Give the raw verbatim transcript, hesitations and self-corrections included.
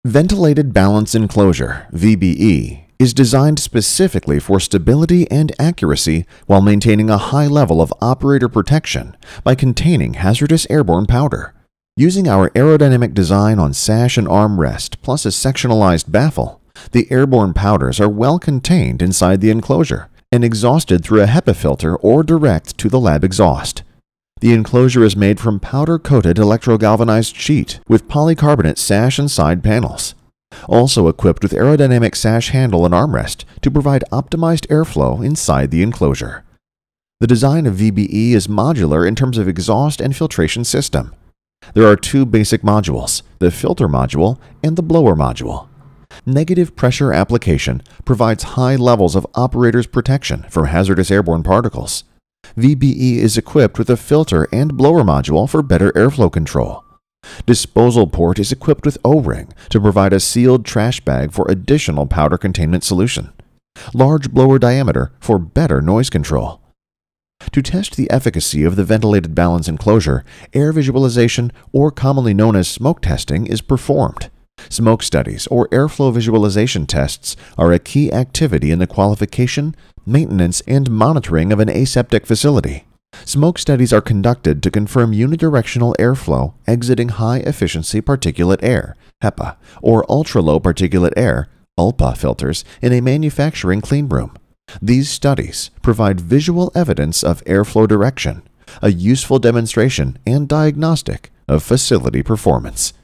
Ventilated Balance Enclosure, V B E, is designed specifically for stability and accuracy while maintaining a high level of operator protection by containing hazardous airborne powder. Using our aerodynamic design on sash and armrest plus a sectionalized baffle, the airborne powders are well contained inside the enclosure and exhausted through a HEPA filter or direct to the lab exhaust. The enclosure is made from powder-coated electro-galvanized sheet with polycarbonate sash and side panels, also equipped with aerodynamic sash handle and armrest to provide optimized airflow inside the enclosure. The design of V B E is modular in terms of exhaust and filtration system. There are two basic modules, the filter module and the blower module. Negative pressure application provides high levels of operator's protection from hazardous airborne particles. V B E is equipped with a filter and blower module for better airflow control. Disposal port is equipped with O-ring to provide a sealed trash bag for additional powder containment solution. Large blower diameter for better noise control. To test the efficacy of the ventilated balance enclosure, air visualization, or commonly known as smoke testing, is performed. Smoke studies or airflow visualization tests are a key activity in the qualification, maintenance, and monitoring of an aseptic facility. Smoke studies are conducted to confirm unidirectional airflow exiting high-efficiency particulate air, HEPA, or ultra-low particulate air, U L P A filters in a manufacturing cleanroom. These studies provide visual evidence of airflow direction, a useful demonstration and diagnostic of facility performance.